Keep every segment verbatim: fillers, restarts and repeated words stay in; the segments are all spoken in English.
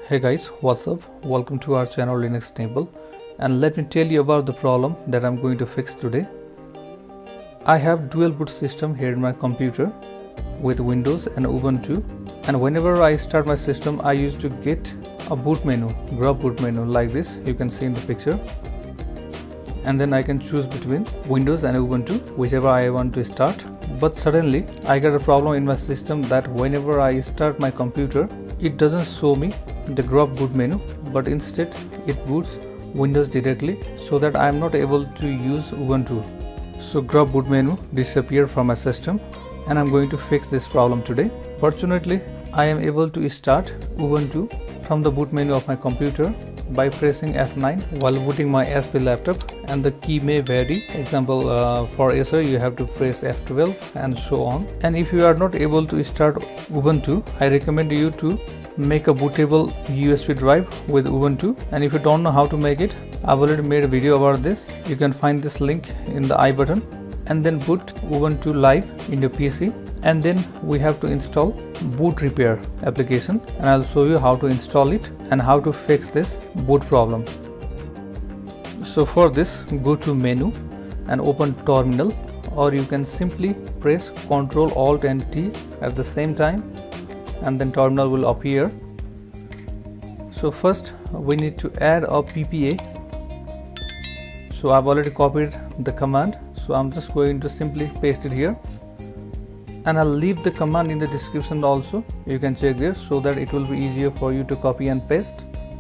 Hey guys, what's up? Welcome to our channel Linux Table, and let me tell you about the problem that I'm going to fix today. I have dual boot system here in my computer with Windows and Ubuntu, and whenever I start my system I used to get a boot menu, Grub boot menu like this, you can see in the picture, and then I can choose between Windows and Ubuntu, whichever I want to start. But suddenly I got a problem in my system that whenever I start my computer, it doesn't show me the Grub boot menu, but instead it boots Windows directly, so that I am not able to use Ubuntu. So Grub boot menu disappeared from my system, and I'm going to fix this problem today. Fortunately, I am able to start Ubuntu from the boot menu of my computer by pressing F nine while booting my S P laptop, and the key may vary. Example, uh, for Acer you have to press F twelve and so on. And if you are not able to start Ubuntu, I recommend you to make a bootable U S B drive with Ubuntu. And if you don't know how to make it, I've already made a video about this. You can find this link in the I button. And then boot Ubuntu live in your P C, and then we have to install boot repair application, and I'll show you how to install it and how to fix this boot problem. So for this, go to menu and open terminal, or you can simply press Ctrl Alt and T at the same time, and then terminal will appear. So first we need to add a P P A. So I've already copied the command, so I'm just going to simply paste it here, and I'll leave the command in the description also, you can check there, so that it will be easier for you to copy and paste.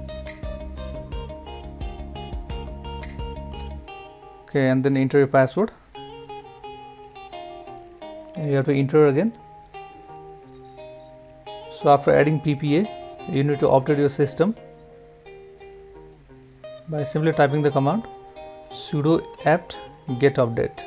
Okay, and then enter your password, and you have to enter again. So after adding P P A, you need to update your system by simply typing the command sudo apt-get update.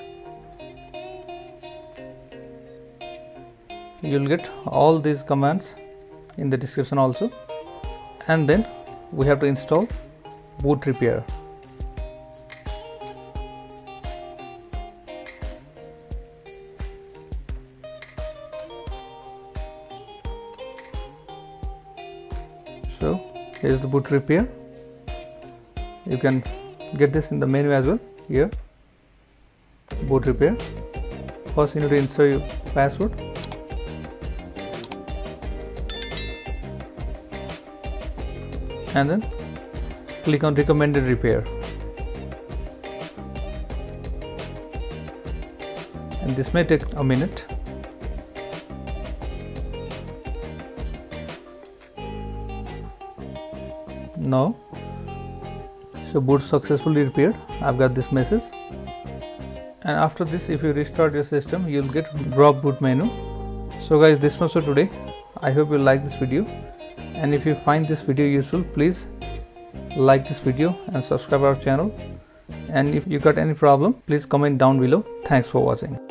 You'll get all these commands in the description also, and then we have to install boot repair. So here's the boot repair. You can get this in the menu as well. Here, boot repair. First you need to insert your password, and then click on recommended repair, and this may take a minute. Now, so boot successfully repaired. I've got this message, and after this, if you restart your system, you'll get Grub boot menu. So guys, this was for today. I hope you like this video, and if you find this video useful, please like this video and subscribe our channel. And if you got any problem, please comment down below. Thanks for watching.